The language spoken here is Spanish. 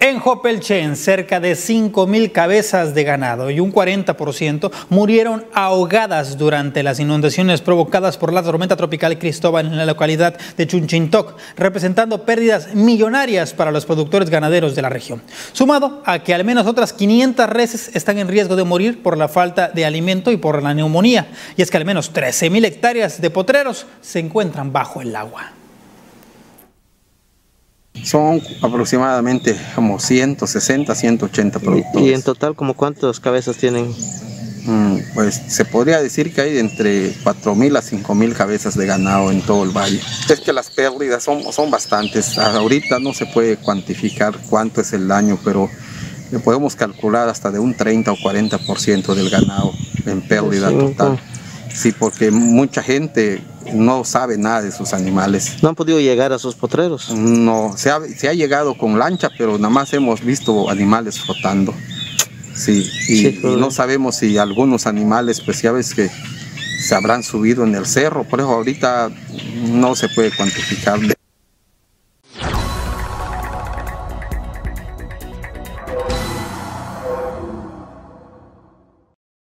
En Jopelchen, cerca de 5.000 cabezas de ganado y un 40% murieron ahogadas durante las inundaciones provocadas por la tormenta tropical Cristóbal en la localidad de Chunchintoc, representando pérdidas millonarias para los productores ganaderos de la región. Sumado a que al menos otras 500 reses están en riesgo de morir por la falta de alimento y por la neumonía. Y es que al menos 13.000 hectáreas de potreros se encuentran bajo el agua. Son aproximadamente como 160, 180 productores. ¿Y en total como cuántas cabezas tienen? Pues se podría decir que hay entre 4.000 a 5.000 cabezas de ganado en todo el valle. Es que las pérdidas son bastantes. Ahorita no se puede cuantificar cuánto es el daño, pero le podemos calcular hasta de un 30 o 40% del ganado en pérdida total. Sí, porque mucha gente no sabe nada de sus animales. ¿No han podido llegar a sus potreros? No, se ha llegado con lancha, pero nada más hemos visto animales flotando. Sí, y no sabemos si algunos animales, pues ya ves que se habrán subido en el cerro, por eso ahorita no se puede cuantificar.